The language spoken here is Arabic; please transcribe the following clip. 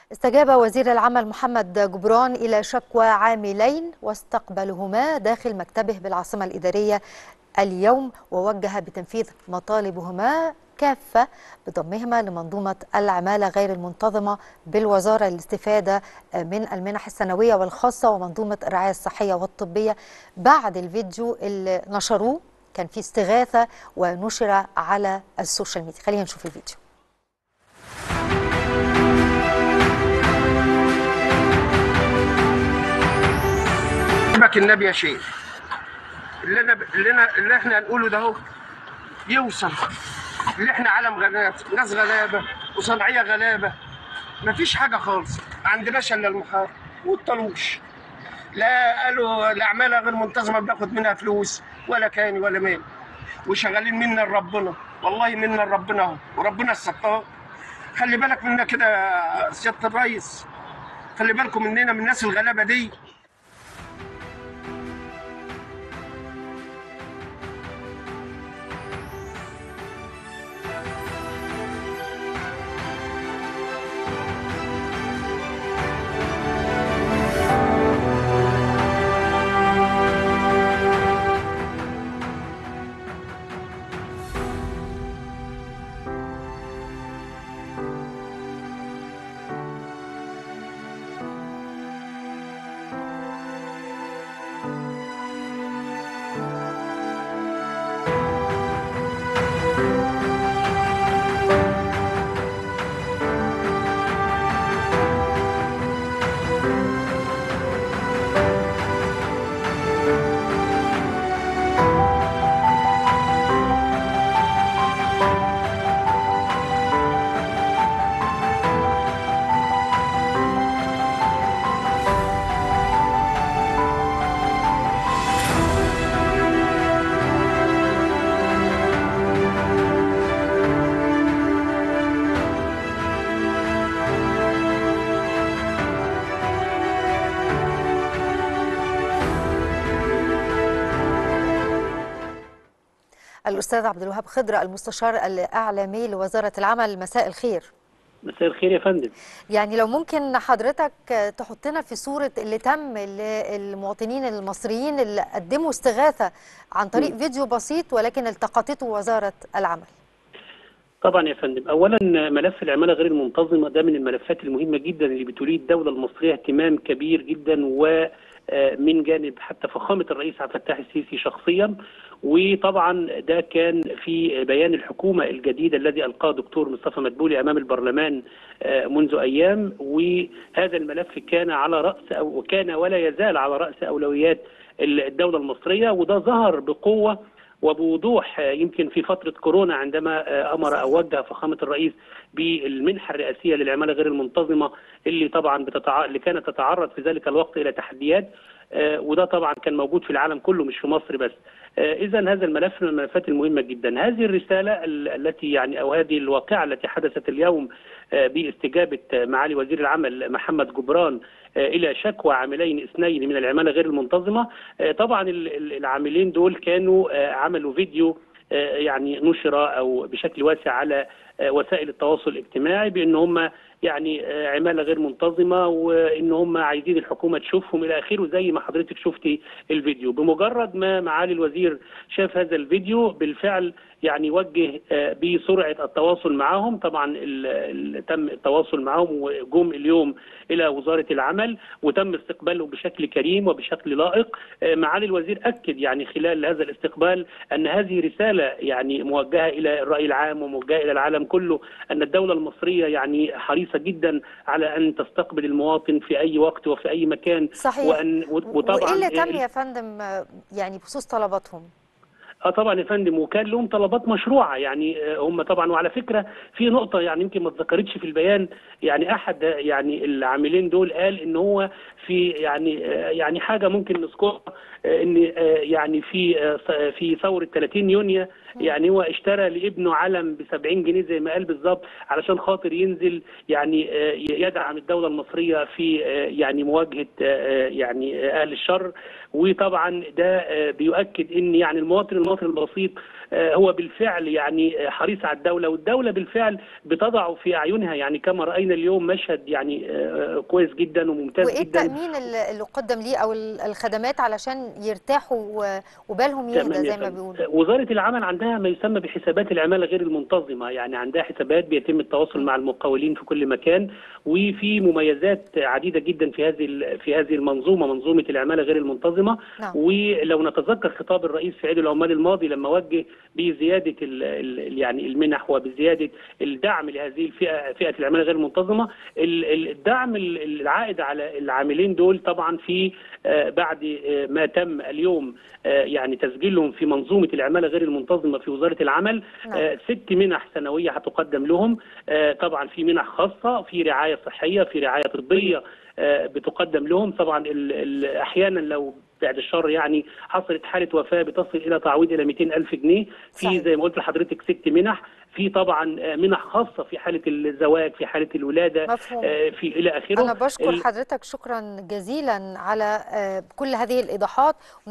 استجاب وزير العمل محمد جبران إلى شكوى عاملين واستقبلهما داخل مكتبه بالعاصمة الإدارية اليوم، ووجه بتنفيذ مطالبهما كافة بضمهما لمنظومة العمالة غير المنتظمة بالوزارة للاستفادة من المنح السنوية والخاصة ومنظومة الرعاية الصحية والطبية. بعد الفيديو اللي نشروه كان في استغاثة ونشر على السوشيال ميديا. خلينا نشوف الفيديو. بك النبي يا شيخ، اللي احنا هنقوله ده اهو يوصل، اللي احنا عالم غلابه، ناس غلابه وصناعيه غلابه، مفيش حاجه خالص، ما عندناش الا المحار والطلوش. لا قالوا الاعمال غير منتظمه بناخد منها فلوس ولا كاني ولا مال، وشغالين منا لربنا، والله منا لربنا اهو، وربنا الستار. خلي بالك منا كده يا سياده الريس، خلي بالكم مننا من الناس الغلابه دي. الأستاذ عبد الوهاب خضر المستشار الإعلامي لوزارة العمل، مساء الخير. مساء الخير يا فندم. يعني لو ممكن حضرتك تحطنا في صورة اللي تم للمواطنين المصريين اللي قدموا استغاثة عن طريق فيديو بسيط ولكن التقطته وزارة العمل. طبعا يا فندم، اولا ملف العماله غير المنتظمه ده من الملفات المهمه جدا اللي بتولي الدوله المصريه اهتمام كبير جدا، ومن جانب حتى فخامه الرئيس عبد الفتاح السيسي شخصيا. وطبعا ده كان في بيان الحكومه الجديد الذي القاه دكتور مصطفى مدبولي امام البرلمان منذ ايام، وهذا الملف كان على راس او كان ولا يزال على راس اولويات الدوله المصريه، وده ظهر بقوه وبوضوح يمكن في فترة كورونا عندما أمر أو وجه فخامة الرئيس بالمنحة الرئاسية للعمالة غير المنتظمة اللي طبعا اللي كانت تتعرض في ذلك الوقت إلى تحديات، وده طبعا كان موجود في العالم كله مش في مصر بس. إذا هذا الملف من الملفات المهمة جدا. هذه الرسالة التي يعني أو هذه الواقعة التي حدثت اليوم باستجابة معالي وزير العمل محمد جبران إلى شكوى عاملين اثنين من العمالة غير المنتظمة. طبعا العاملين دول كانوا عملوا فيديو يعني نشر أو بشكل واسع على وسائل التواصل الاجتماعي بأن هم يعني عمالة غير منتظمة، وان هم عايزين الحكومة تشوفهم الى اخره، زي ما حضرتك شفتي الفيديو. بمجرد ما معالي الوزير شاف هذا الفيديو بالفعل يعني وجه بسرعة التواصل معهم. طبعا تم التواصل معهم وجم اليوم الى وزارة العمل وتم استقباله بشكل كريم وبشكل لائق. معالي الوزير اكد يعني خلال هذا الاستقبال ان هذه رسالة يعني موجهة الى الرأي العام وموجهة الى العالم كله، ان الدولة المصرية يعني حريصة جدا على ان تستقبل المواطن في اي وقت وفي اي مكان. صحيح. وطبعا وايه اللي تم يا فندم يعني بخصوص طلباتهم؟ طبعا يا فندم، وكان لهم طلبات مشروعه يعني هم طبعا. وعلى فكره في نقطه يعني يمكن ما اتذكرتش في البيان، يعني احد يعني العاملين دول قال ان هو في يعني حاجه ممكن نذكرها، ان يعني في ثوره 30 يونيو يعني هو اشترى لابنه علم ب 70 جنيه زي ما قال بالظبط، علشان خاطر ينزل يعني يدعم الدوله المصريه في يعني مواجهه يعني اهل الشر. وطبعا ده بيؤكد ان يعني المواطن المواطن البسيط هو بالفعل يعني حريص على الدوله، والدوله بالفعل بتضع في اعينها، يعني كما راينا اليوم مشهد يعني كويس جدا وممتاز وايه جدا. التامين اللي قدم ليه او الخدمات علشان يرتاحوا وبالهم يهدى تمام يا زي ما فندم. بيقولوا؟ وزاره العمل عندها ما يسمى بحسابات العماله غير المنتظمه، يعني عندها حسابات بيتم التواصل مع المقاولين في كل مكان، وفي مميزات عديده جدا في هذه منظومه العماله غير المنتظمه. نعم. ولو نتذكر خطاب الرئيس في عيد العمال الماضي لما وجه بزياده يعني المنح وبزياده الدعم لهذه فئه العماله غير المنتظمه، الدعم العائد على العاملين دول طبعا في بعد ما تم اليوم يعني تسجيلهم في منظومه العماله غير المنتظمه في وزاره العمل. نعم. 6 منح سنويه هتقدم لهم، طبعا في منح خاصه، في رعايه صحيه، في رعايه طبيه بتقدم لهم. طبعا احيانا لو بعد الشر يعني حصلت حاله وفاه بتصل الى تعويض الى 200,000 جنيه. في زي ما قلت لحضرتك 6 منح، في طبعا منح خاصه في حاله الزواج، في حاله الولاده، مفهوم. في الى اخره. انا بشكر حضرتك شكرا جزيلا على كل هذه الايضاحات.